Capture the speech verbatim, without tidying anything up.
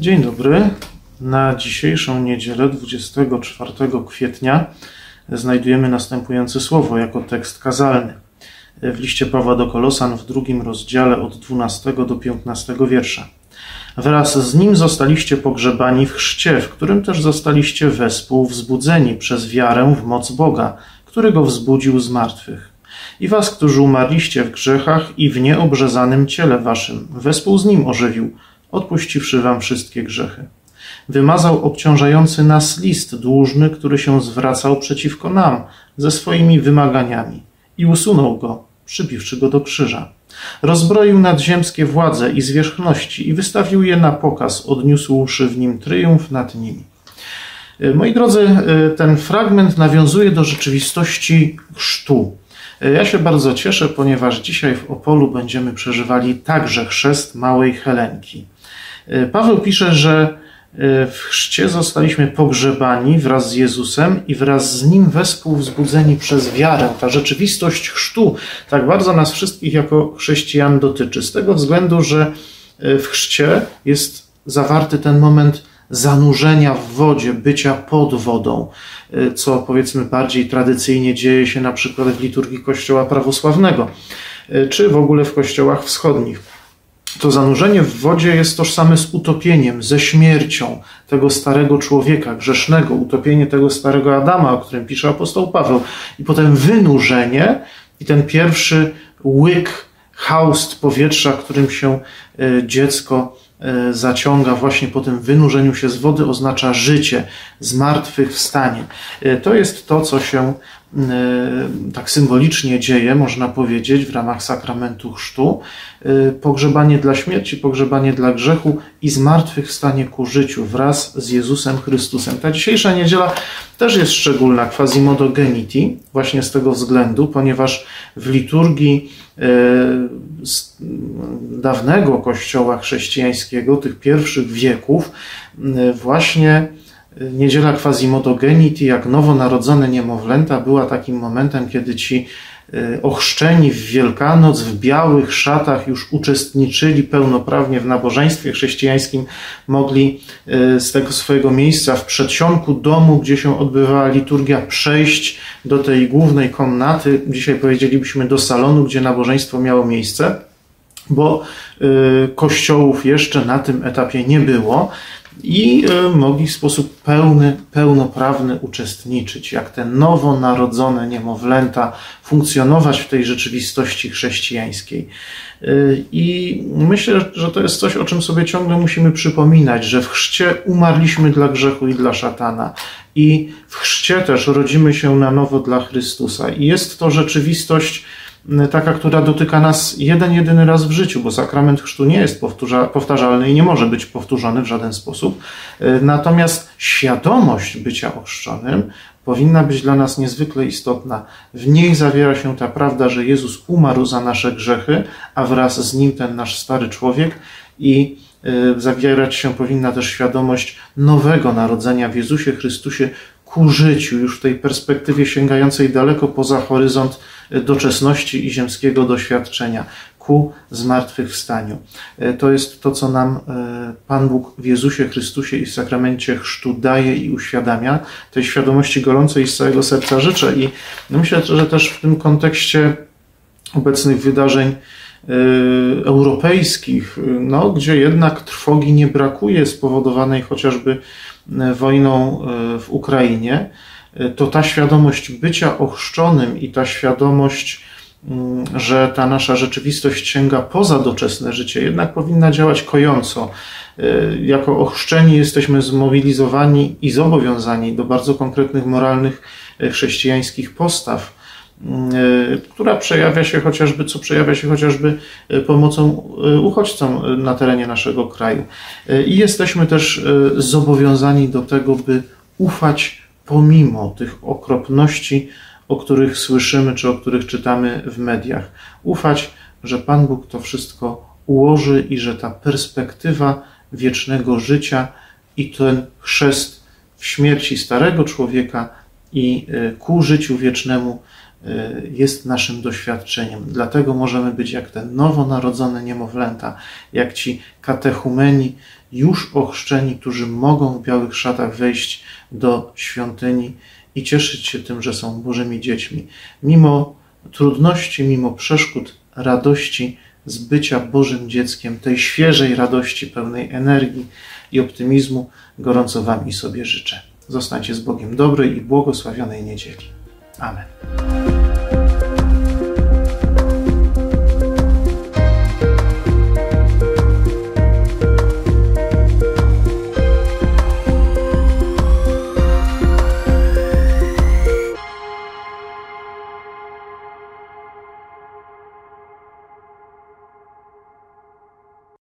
Dzień dobry. Na dzisiejszą niedzielę, dwudziestego czwartego kwietnia, znajdujemy następujące słowo jako tekst kazalny w liście Pawła do Kolosan w drugim rozdziale od dwunastego do piętnastego wiersza. Wraz z nim zostaliście pogrzebani w chrzcie, w którym też zostaliście wespół wzbudzeni przez wiarę w moc Boga, który go wzbudził z martwych. I was, którzy umarliście w grzechach i w nieobrzezanym ciele waszym, wespół z nim ożywił, odpuściwszy wam wszystkie grzechy. Wymazał obciążający nas list dłużny, który się zwracał przeciwko nam ze swoimi wymaganiami i usunął go, przybiwszy go do krzyża. Rozbroił nadziemskie władze i zwierzchności i wystawił je na pokaz, odniósłszy w nim tryumf nad nimi. Moi drodzy, ten fragment nawiązuje do rzeczywistości chrztu. Ja się bardzo cieszę, ponieważ dzisiaj w Opolu będziemy przeżywali także chrzest małej Helenki. Paweł pisze, że w chrzcie zostaliśmy pogrzebani wraz z Jezusem i wraz z Nim wespół wzbudzeni przez wiarę. Ta rzeczywistość chrztu tak bardzo nas wszystkich jako chrześcijan dotyczy. Z tego względu, że w chrzcie jest zawarty ten moment zanurzenia w wodzie, bycia pod wodą, co powiedzmy bardziej tradycyjnie dzieje się na przykład w liturgii Kościoła prawosławnego, czy w ogóle w kościołach wschodnich. To zanurzenie w wodzie jest tożsame z utopieniem, ze śmiercią tego starego człowieka grzesznego, utopienie tego starego Adama, o którym pisze apostoł Paweł. I potem wynurzenie i ten pierwszy łyk, haust powietrza, którym się dziecko zaciąga właśnie po tym wynurzeniu się z wody, oznacza życie, zmartwychwstanie. To jest to, co się tak symbolicznie dzieje, można powiedzieć, w ramach sakramentu chrztu. Pogrzebanie dla śmierci, pogrzebanie dla grzechu i zmartwychwstanie ku życiu wraz z Jezusem Chrystusem. Ta dzisiejsza niedziela też jest szczególna, quasimodo geniti, właśnie z tego względu, ponieważ w liturgii z dawnego kościoła chrześcijańskiego, tych pierwszych wieków, właśnie niedziela quasimodo geniti, jak nowonarodzone niemowlęta, była takim momentem, kiedy ci ochrzczeni w Wielkanoc w białych szatach już uczestniczyli pełnoprawnie w nabożeństwie chrześcijańskim, mogli z tego swojego miejsca w przedsionku domu, gdzie się odbywała liturgia, przejść do tej głównej komnaty, dzisiaj powiedzielibyśmy do salonu, gdzie nabożeństwo miało miejsce, bo kościołów jeszcze na tym etapie nie było. I mogli w sposób pełny, pełnoprawny uczestniczyć, jak te nowonarodzone niemowlęta, funkcjonować w tej rzeczywistości chrześcijańskiej. I myślę, że to jest coś, o czym sobie ciągle musimy przypominać, że w chrzcie umarliśmy dla grzechu i dla szatana i w chrzcie też rodzimy się na nowo dla Chrystusa. I jest to rzeczywistość taka, która dotyka nas jeden, jedyny raz w życiu, bo sakrament chrztu nie jest powtarzalny i nie może być powtórzony w żaden sposób. Natomiast świadomość bycia ochrzczonym powinna być dla nas niezwykle istotna. W niej zawiera się ta prawda, że Jezus umarł za nasze grzechy, a wraz z Nim ten nasz stary człowiek i zawierać się powinna też świadomość nowego narodzenia w Jezusie Chrystusie ku życiu, już w tej perspektywie sięgającej daleko poza horyzont doczesności i ziemskiego doświadczenia, ku zmartwychwstaniu. To jest to, co nam Pan Bóg w Jezusie Chrystusie i w sakramencie chrztu daje i uświadamia. Tej świadomości gorącej z całego serca życzę i myślę, że też w tym kontekście obecnych wydarzeń europejskich, no, gdzie jednak trwogi nie brakuje, spowodowanej chociażby wojną w Ukrainie, to ta świadomość bycia ochrzczonym i ta świadomość, że ta nasza rzeczywistość sięga poza doczesne życie, jednak powinna działać kojąco. Jako ochrzczeni jesteśmy zmobilizowani i zobowiązani do bardzo konkretnych, moralnych, chrześcijańskich postaw, która przejawia się chociażby, co przejawia się chociażby pomocą uchodźcom na terenie naszego kraju. I jesteśmy też zobowiązani do tego, by ufać pomimo tych okropności, o których słyszymy, czy o których czytamy w mediach. Ufać, że Pan Bóg to wszystko ułoży i że ta perspektywa wiecznego życia i ten chrzest w śmierci starego człowieka i ku życiu wiecznemu jest naszym doświadczeniem. Dlatego możemy być jak te nowonarodzone niemowlęta, jak ci katechumeni już ochrzczeni, którzy mogą w białych szatach wejść do świątyni i cieszyć się tym, że są Bożymi dziećmi. Mimo trudności, mimo przeszkód, radości z bycia Bożym dzieckiem, tej świeżej radości, pełnej energii i optymizmu, gorąco Wam i sobie życzę. Zostańcie z Bogiem dobrej i błogosławionej niedzieli. Amen.